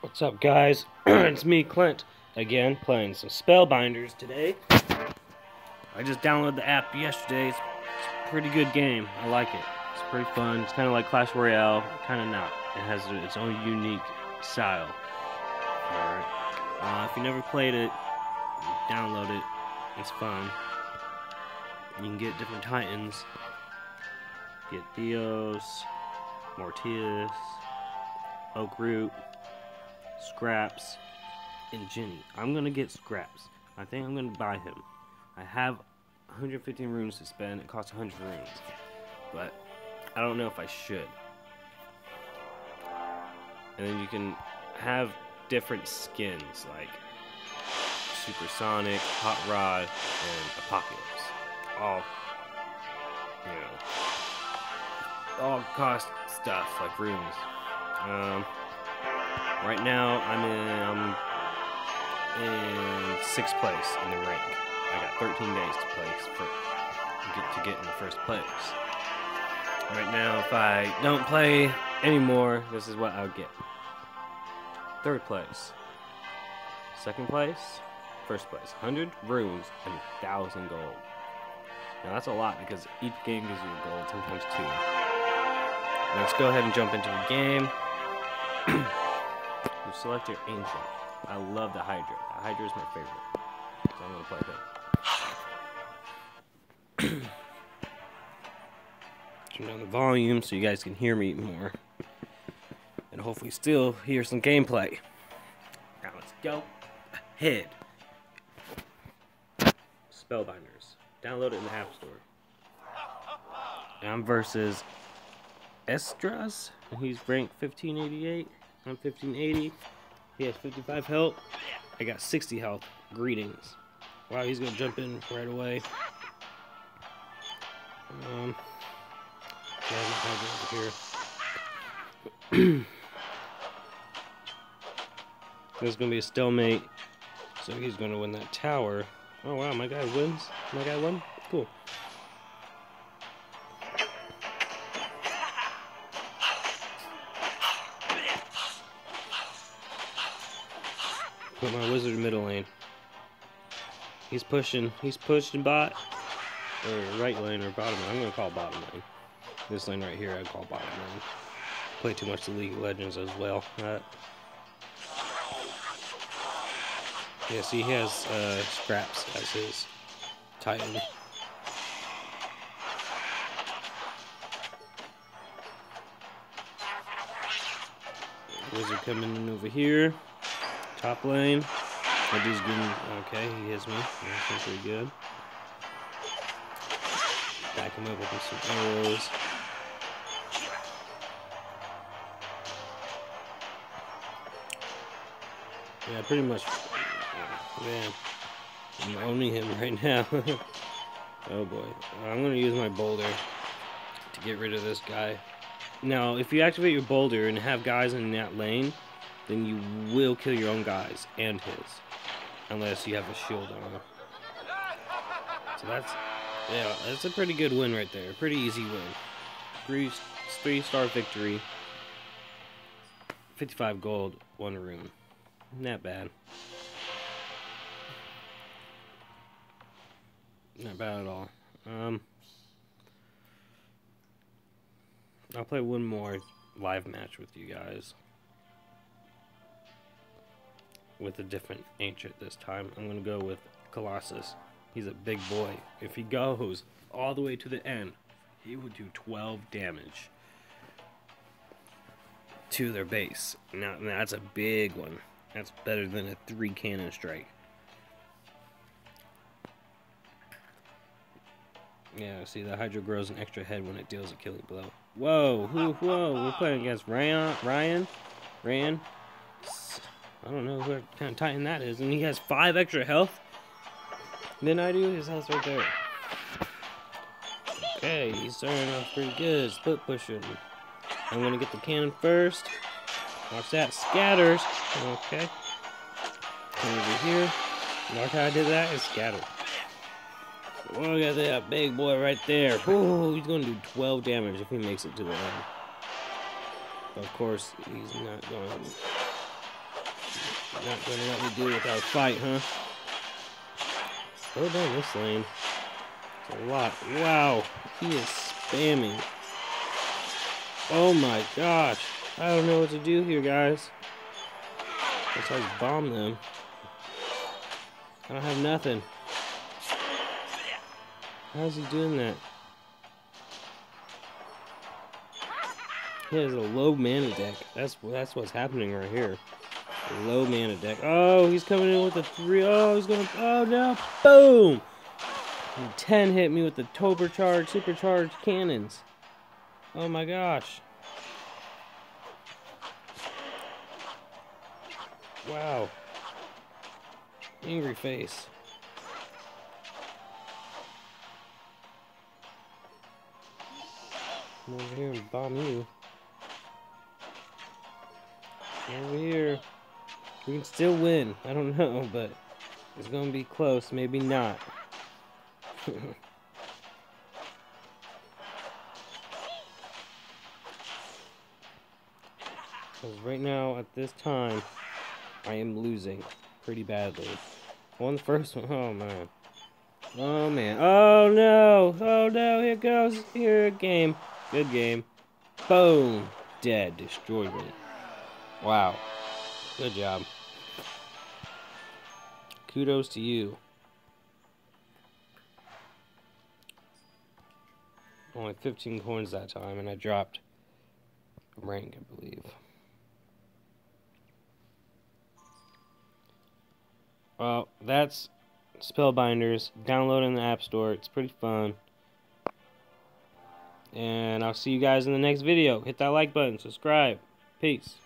What's up, guys? It's me, Clint, again, playing some Spellbinders today. I just downloaded the app yesterday. It's a pretty good game. I like it. It's pretty fun. It's kind of like Clash Royale, kind of not. It has its own unique style. Alright. If you never played it, download it. It's fun. You can get different titans. Get Theos, Mortius, Oak Root, Scraps, and Ginny. I'm gonna get Scraps. I think I'm gonna buy him. I have 115 runes to spend. It costs 100 runes, but I don't know if I should. And then you can have different skins like Supersonic, Hot Rod, and Apocalypse. All, all cost stuff like runes. Right now I'm in 6th place in the rank. I got 13 days to get in the first place. Right now, if I don't play anymore, this is what I'll get. 3rd place, 2nd place, 1st place. 100 runes and 1,000 gold. Now that's a lot because each game gives you a gold, sometimes 2. Let's go ahead and jump into the game. You select your ancient. I love the Hydra. The Hydra is my favorite, so I'm gonna play him. Turn down the volume so you guys can hear me more, and hopefully still hear some gameplay. Now let's go ahead. Spellbinders. Download it in the App Store. I'm versus Estras, and he's ranked 1588. I'm 1580. He has 55 health. I got 60 health. Greetings. Wow, he's gonna jump in right away. Over here. There's gonna be a stalemate, so he's gonna win that tower. Oh wow, my guy wins. My guy won. Cool. Put my wizard in middle lane. He's pushing bot, or right lane, or bottom lane. I'm gonna call bottom lane. This lane right here, I call bottom lane. Play too much the League of Legends as well. Yeah, see, he has Scraps as his Titan. Wizard coming in over here. Top lane. That dude's getting, okay, he hits me. That's pretty good. Back him up with some arrows. Yeah, pretty much. Man, I'm owning him right now. Oh boy. I'm going to use my boulder to get rid of this guy. Now, if you activate your boulder and have guys in that lane, then you will kill your own guys and his, unless you have a shield on. So that's a pretty good win right there. Pretty easy win. 3-star victory. 55 gold, 1 rune. Not bad. Not bad at all. I'll play one more live match with you guys. With a different ancient this time. I'm gonna go with Colossus. He's a big boy. If he goes all the way to the end, he would do 12 damage to their base. Now that's a big one. That's better than a 3 cannon strike. Yeah, see, the Hydra grows an extra head when it deals a killing blow. Whoa, whoa, we're playing against Ryan. I don't know what kind of Titan that is, and he has 5 extra health than I do. His health's right there. Okay, he's starting off pretty good. Split pushing. I'm gonna get the cannon first. Watch that, scatters. Okay. Come over here. Watch how I did that. It scattered. Oh, look at that big boy right there. Ooh, he's gonna do 12 damage if he makes it to the end. Of course, he's not going. Not gonna let me do it without a fight, huh? Go down this lane. It's a lot. Wow. He is spamming. Oh my gosh. I don't know what to do here, guys. Besides bomb them. I don't have nothing. How's he doing that? He has a low mana deck. That's what's happening right here. A low mana deck. Oh, he's coming in with a 3. Oh, he's gonna. Oh no! Boom! And 10 hit me with the supercharged cannons. Oh my gosh! Wow! Angry face. Come over here and bomb you. Over here. We can still win. I don't know, but it's gonna be close. Maybe not. Because right now, at this time, I am losing pretty badly. Won the first one. Oh man. Oh man. Oh no. Oh no. Here goes. Here, game. Good game. Boom. Dead. Destroyed me. Wow. Good job. Kudos to you. Only 15 coins that time, and I dropped rank, I believe. Well, that's Spellbinders. Download in the App Store. It's pretty fun. And I'll see you guys in the next video. Hit that like button. Subscribe. Peace.